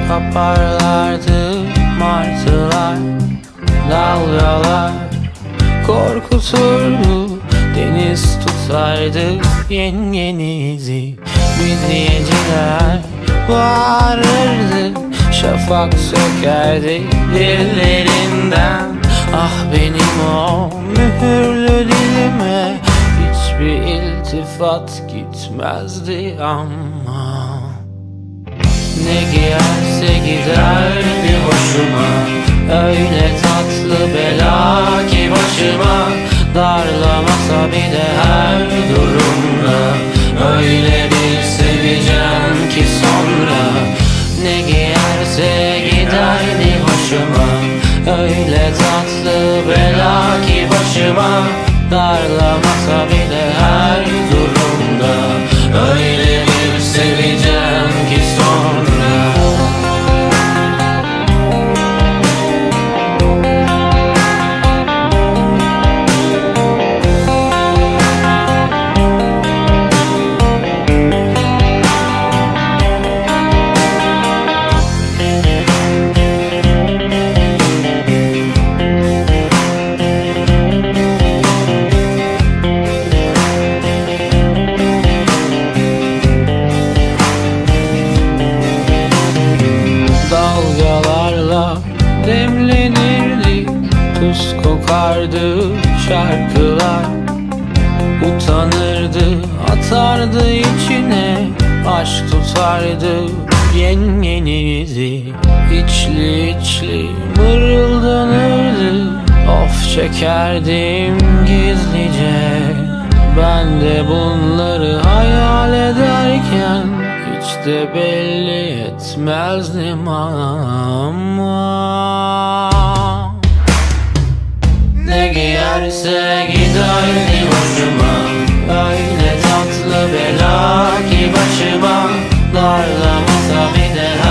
kaparlardı martılar. Dalgalar korkuturdu, deniz tutardı yengenizi. Midyeciler bağırırdı, şafak sökerdi dillerinden. Ah benim o mühürlü dilime hiçbir iltifat gitmezdi ama. Ne giyerse giderdi hoşuma, öyle tatlı bela ki başıma. Darlamasa bile her durumda, öyle bir seveceğim ki sonra. Ne giyerse giderdi hoşuma, öyle tatlı bela ki başıma. Darlamasa bile her durumda, öyle bir seveceğim ki sonra. Dalgalarla demlenirdi, tuz kokardı şarkılar. Utanırdı, atardı içine, aşk tutardı yengenizi. İçli içli mırıldanırdı, of çekerdim gizlice. Ben de bunları hayal ederken hiç de belli etmezdim ama. Ne giyerse giderdi hoşuma, öyle tatlı bela ki başıma. Darlamasa bir de